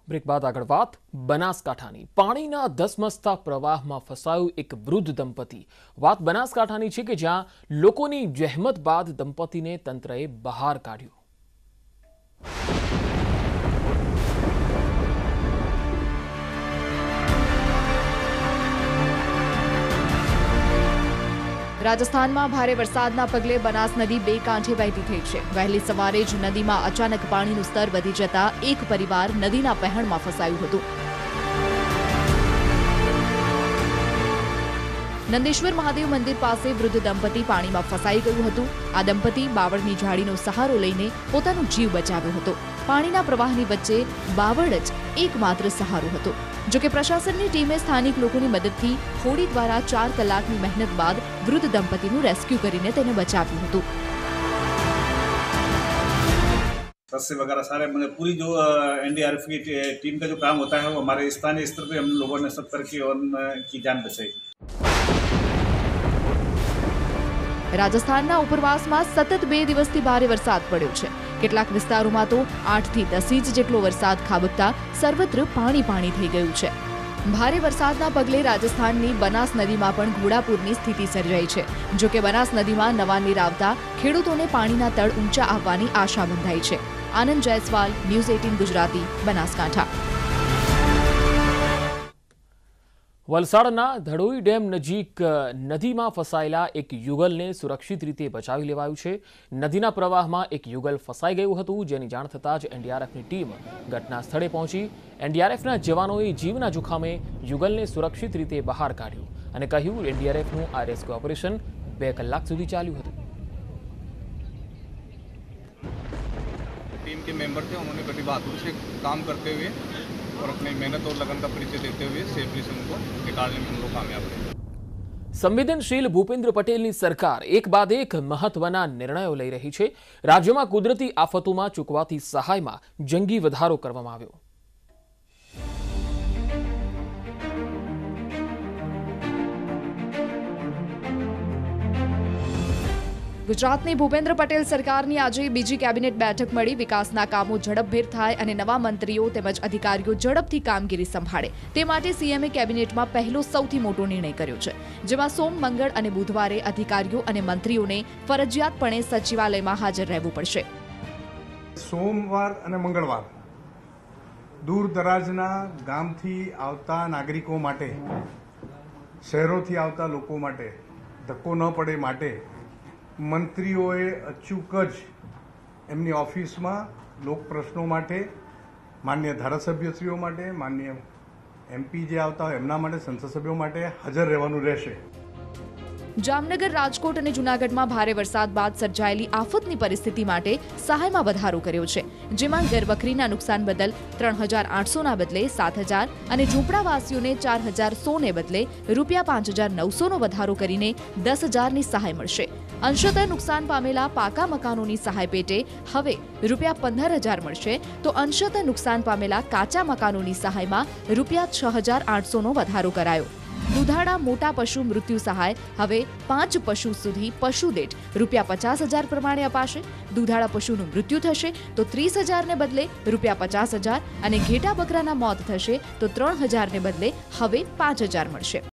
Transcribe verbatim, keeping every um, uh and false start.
Break બાદ આગળ વાત બનાસકાંઠાની પાણીના ધસમસતા પ્રવાહમાં ફસાયું એક વૃદ્ધ દંપતી। વાત બનાસકાંઠાની છે કે જ્યાં લોકોની જહેમત બાદ દંપતીને તંત્રએ બહાર કાઢ્યું। રાજસ્થાનમાં ભારે વરસાદના પગલે બનાસ નદી બે કાંઠે વહેતી થઈ છે। વહેલી સવારે જ નદીમાં અચાનક પાણીનું સ્તર વધી જતા એક પરિવાર નદીના વહેણમાં ફસાયું હતું। નંદેશ્વર મહાદેવ મંદિર પાસે વૃદ્ધ દંપતી પાણીમાં ફસાઈ ગયું હતું। આ દંપતી બાવળની જાળીનો સહારો લઈને પોતાનો જીવ બચાવ્યો હતો। પાણીના પ્રવાહની વચ્ચે બાવળ જ એકમાત્ર સહારો હતો। જો કે પ્રશાસનની ટીમે સ્થાનિક લોકોની મદદથી હોડી દ્વારા ચાર કલાકની મહેનત બાદ વૃદ્ધ દંપતીનું રેસ્ક્યુ કરીને તેને બચાવ્યું હતું। रस्से वगैरह सारे मतलब पूरी जो एनडीआरएफ की टीम का जो काम होता है वो हमारे स्थानीय स्तर पे हम लोगों ने सब करके उनकी जान बचाई। રાજસ્થાનના ઉપરવાસમાં સતત બે દિવસથી ભારે વરસાદ પડ્યો છે। કેટલાક વિસ્તારોમાં તો આઠ થી દસ ઇંચ જેટલો વરસાદ ખાબકતા સર્વત્ર પાણી પાણી થઈ ગયું છે। ભારે વરસાદના પગલે રાજસ્થાનની બનાસ નદીમાં પણ ઘોડાપૂરની સ્થિતિ સર્જાઈ છે। જો કે બનાસ નદીમાં નવા નીર આવતા ખેડૂતોને પાણીના તળ ઊંચા આવવાની આશા બંધાઈ છે। આનંદ જયસ્વાલ, ન્યૂઝ અઠ્ઠાવીસ ગુજરાતી, બનાસકાંઠા। વલસાડના ધડોઈ ડેમ નજીક નદીમાં ફસાયેલા એક યુગલને સુરક્ષિત રીતે બચાવી લેવાયું છે। નદીના પ્રવાહમાં એક યુગલ ફસાઈ ગયું હતું, જેની જાણ થતાં જ એનડીઆરએફની ટીમ ઘટના સ્થળે પહોંચી। એનડીઆરએફના જવાનોએ જીવના જોખમે યુગલને સુરક્ષિત રીતે બહાર કાઢ્યું અને કહ્યું એનડીઆરએફનું આ રેસ્ક્યુ ઓપરેશન બે કલાક સુધી ચાલ્યું હતું। टीम के मेंबर थे, उन्होंने बड़ी बहादुरी से काम करते हुए और अपनी मेहनत और लगन का परिचय देते हुए सेफली से उनको निकालने में हम लोग कामयाब रहे। संवेदनशील भूपेन्द्र पटेलની સરકાર એક બાદ એક મહત્વના નિર્ણયો લઈ રહી છે। રાજ્યમાં કુદરતી આફતોમાં ચૂકવાતી સહાયમાં જંગી વધારો કરવામાં આવ્યો। ગુજરાતની ભૂપેન્દ્ર પટેલ સરકારની આજે બીજી કેબિનેટ બેઠક મળી। વિકાસના કામો ઝડપભેર થાય અને નવા મંત્રીઓ તેમજ અધિકારીઓ ઝડપથી કામગીરી સંભાળે તે માટે સીએમએ કેબિનેટમાં પહેલો સૌથી મોટો નિર્ણય કર્યો છે, જેમાં સોમ, મંગળ અને બુધવારે અધિકારીઓ અને મંત્રીઓને ફરજિયાતપણે સચિવાલયમાં હાજર રહેવું પડશે। સોમવાર અને મંગળવાર દૂર દરાજના ગામથી આવતા નાગરિકો માટે, શહેરોથી આવતા લોકો માટે ધક્કો ન પડે માટે મંત્રીઓએ અચૂક જ એમની ઓફિસમાં લોક પ્રશ્નો માટે, માન્ય ધારાસભ્યશ્રીઓ માટે, માન્ય એમપી જે આવતા હોય એમના માટે, સંસદ સભ્યો માટે હાજર રહેવાનું રહેશે। જામનગર, રાજકોટ અને જૂનાગઢમાં ભારે વરસાદ બાદ સર્જાયેલી આફતની પરિસ્થિતિ માટે સહાયમાં વધારો કર્યો છે, જેમાં ઘરવખરીના નુકસાન બદલ ત્રણ હજાર આઠસોના બદલે સાત હજાર અને ઝૂંપડાવાસીઓને ચાર હજાર સોને બદલે રૂપિયા પાંચ હજાર નવસોનો વધારો કરીને દસ હજારની સહાય મળશે। અંશતઃ નુકસાન પામેલા પાકા મકાનોની સહાય પેટે હવે રૂપિયા પંદર હજાર મળશે, તો અંશતઃ નુકસાન પામેલા કાચા મકાનોની સહાયમાં રૂપિયા છ હજાર આઠસોનો વધારો કરાયો। દુધાળા મોટા પશુ મૃત્યુ સહાય હવે પાંચ પશુ સુધી પશુ દીઠ રૂપિયા પચાસ હજાર પ્રમાણે અપાશે। દુધાળા પશુનું મૃત્યુ થશે તો ત્રીસ હજારને બદલે રૂપિયા પચાસ હજાર અને ઘેટા બકરાના મોત થશે તો ત્રણ હજારને બદલે હવે પાંચ હજાર મળશે।